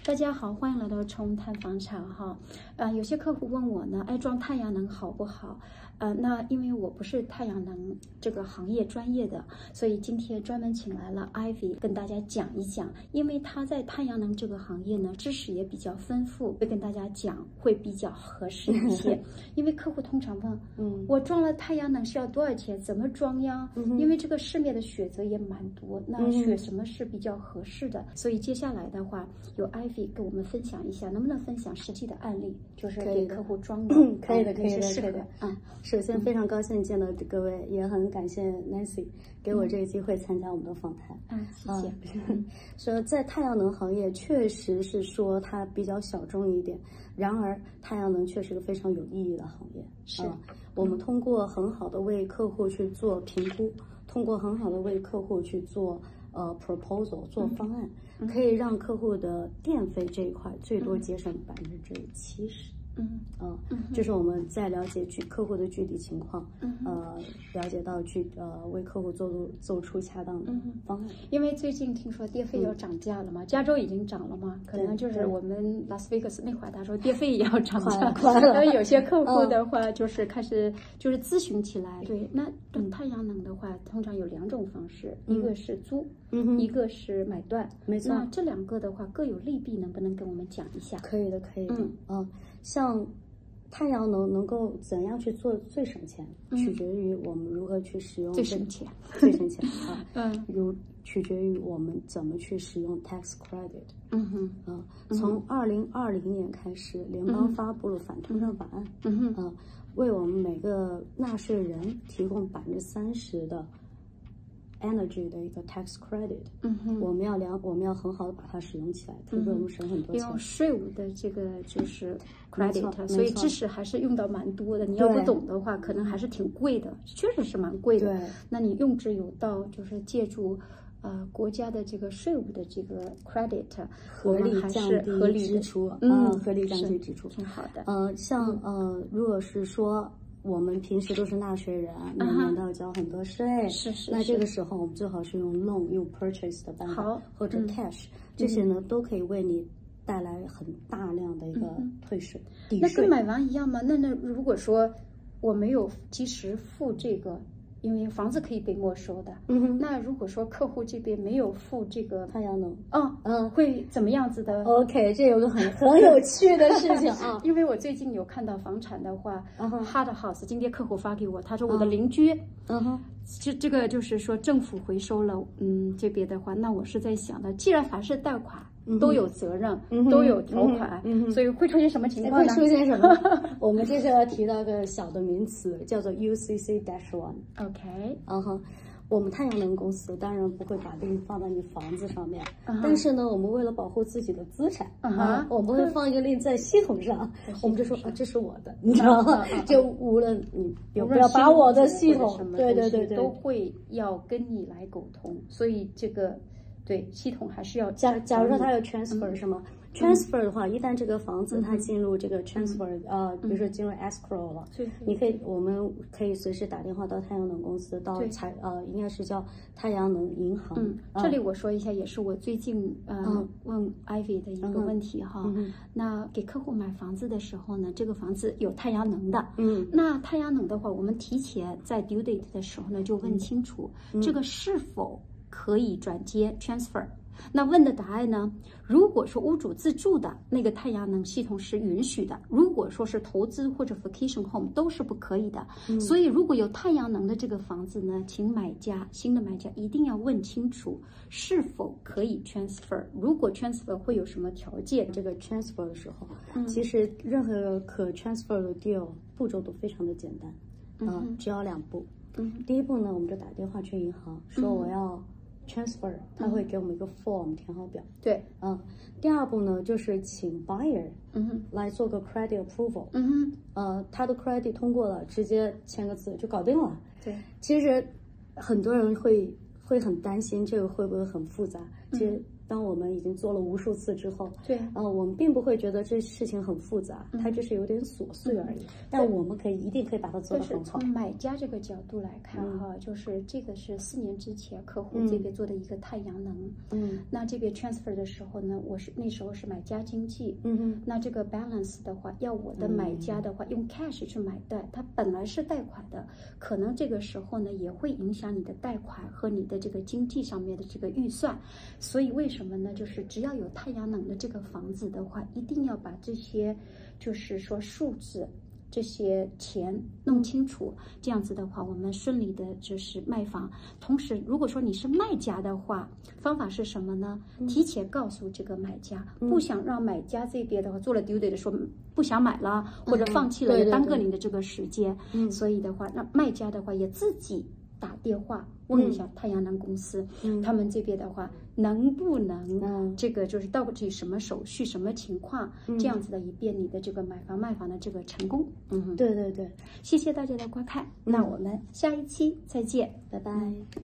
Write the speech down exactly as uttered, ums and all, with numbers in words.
大家好，欢迎来到冲探房产哈。呃，有些客户问我呢，哎，装太阳能好不好？呃，那因为我不是太阳能这个行业专业的，所以今天专门请来了 Ivy 跟大家讲一讲，因为他在太阳能这个行业呢，知识也比较丰富，会跟大家讲会比较合适一些。因为客户通常问，嗯，我装了太阳能是要多少钱？怎么装呀？嗯、因为这个市面的选择也蛮多，那选什么是比较合适的？所以接下来的话，有 Ivy 跟我们分享一下，能不能分享实际的案例，就是给客户装的， 可以的，可以的， 可以的。嗯，首先非常高兴见到各位，也很感谢 Nancy 给我这个机会参加我们的访谈。 嗯，谢谢。 嗯、说在太阳能行业，确实是说它比较小众一点，然而太阳能却是个非常有意义的行业。 是， 嗯、我们通过很好的为客户去做评估，通过很好的为客户去做。呃 ，proposal 做方案，嗯、可以让客户的电费这一块最多节省百分之七十。 嗯嗯，就是我们在了解具客户的具体情况， 嗯、 呃，了解到具呃为客户做出做出恰当的方案。 因为最近听说电费要涨价了嘛，嗯、加州已经涨了嘛，可能就是我们拉斯维加斯那块儿，他说电费也要涨价， 然后有些客户的话就是开始就是咨询起来。嗯、对，那太阳能的话，通常有两种方式， 嗯、 一个是租。 嗯， 一个是买断， 没错。 那这两个的话各有利弊，能不能跟我们讲一下？ 可以的，可以的。 嗯， 嗯，像太阳能能够怎样去做最省钱， 嗯、 取决于我们如何去使用最省钱， 最省钱啊。 嗯， 如取决于我们怎么去使用 tax credit。 嗯哼， 嗯，从二零二零年开始，联邦发布了反通胀法案。 嗯哼， 嗯，为我们每个纳税人提供百分之三十的。energy 的一个 tax credit， 嗯哼， 我们要良，我们要很好的把它使用起来，可以为我们省很多钱。 用税务的这个就是 credit， 所以知识还是用到蛮多的。你要不懂的话，可能还是挺贵的，确实是蛮贵的。 对， 那你用之有道，就是借助呃国家的这个税务的这个 credit， 合理降低合理支出， 嗯， 合理降低支出， 挺好的。 呃，像呃，如果是说。我们平时都是纳税人，每年都要交很多税。 是是。 那这个时候，我们最好是用 loan、用 purchase 的办法，或者 cash，、嗯、这些呢、嗯、都可以为你带来很大量的一个退税。 嗯、那跟买房一样吗？那那如果说我没有及时付这个。因为房子可以被没收的， 嗯， 那如果说客户这边没有付这个太阳能， 嗯嗯，会怎么样子的 ？OK， 这有个很很有趣的事情啊， 因为我最近有看到房产的话、 uh huh. ，Hard House， 今天客户发给我，他说我的邻居， 嗯哼， 这这个就是说政府回收了，嗯，这边的话，那我是在想的，既然凡是贷款。都有责任， 嗯、 都有条款， 嗯嗯、 所以会出现什么情况呢？ 会出现什么？我们这是要提到个小的名词，叫做 U C C dash one。OK， 嗯哼，我们太阳能公司当然不会把这个放在你房子上面， uh huh. 但是呢，我们为了保护自己的资产，啊、uh huh. 呃，我们会放一个令在系统上，我们就说啊，这是我的，你知道吗？ uh huh. 就无论你有不要把我的系统，对对对对， 都会要跟你来沟通，所以这个。对，系统还是要假假如说它有 transfer 是吗、嗯、？transfer 的话，一旦这个房子它进入这个 transfer，、嗯、呃，比如说进入 escrow 了， 嗯、 你可以，我们可以随时打电话到太阳能公司，到财呃，应该是叫太阳能银行。 嗯， 呃、 这里我说一下，也是我最近呃、嗯、问 Ivy 的一个问题哈。 嗯嗯、 那给客户买房子的时候呢，这个房子有太阳能的， 嗯， 那太阳能的话，我们提前在 due date 的时候呢，就问清楚、嗯、这个是否。可以转接 transfer， 那问的答案呢？如果说屋主自住的那个太阳能系统是允许的，如果说是投资或者 vacation home 都是不可以的。嗯、所以如果有太阳能的这个房子呢，请买家新的买家一定要问清楚是否可以 transfer。如果 transfer 会有什么条件？ 这个 transfer 的时候， 嗯、 其实任何可 transfer 的 deal 步骤都非常的简单， 嗯、 呃，只要两步。 嗯、 第一步呢，我们就打电话去银行说我要。transfer， 他会给我们一个 form 填好表。 对， 嗯，第二步呢，就是请 buyer， 嗯哼， 来做个 credit approval， 嗯哼， 呃，他的 credit 通过了，直接签个字就搞定了。 对， 其实很多人会会很担心这个会不会很复杂，其实当我们已经做了无数次之后， 对， 呃，我们并不会觉得这事情很复杂，嗯、它只是有点琐碎而已。嗯、但我们可以一定可以把它做得很好。 从买家这个角度来看哈，嗯、就是这个是四年之前客户这边做的一个太阳能，嗯，那这边 transfer 的时候呢，我是那时候是买家经济，嗯哼，那这个 balance 的话，要我的买家的话、嗯、用 cash 去买贷，它本来是贷款的，可能这个时候呢也会影响你的贷款和你的这个经济上面的这个预算，所以为什么呢？就是只要有太阳能的这个房子的话，一定要把这些就是说数字这些钱弄清楚，这样子的话我们顺利的就是卖房。同时如果说你是卖家的话，方法是什么呢？提前告诉这个买家，嗯、不想让买家这边的话做了 due date 的说不想买了或者放弃了，也耽搁你的这个时间，嗯、所以的话让卖家的话也自己打电话问一下太阳能公司，嗯、他们这边的话能不能、嗯、这个就是到底什么手续什么情况，嗯、这样子的以便你的这个买房卖房的这个成功。 嗯，对对对， 谢谢大家的观看，嗯、那我们下一期再见， 拜拜。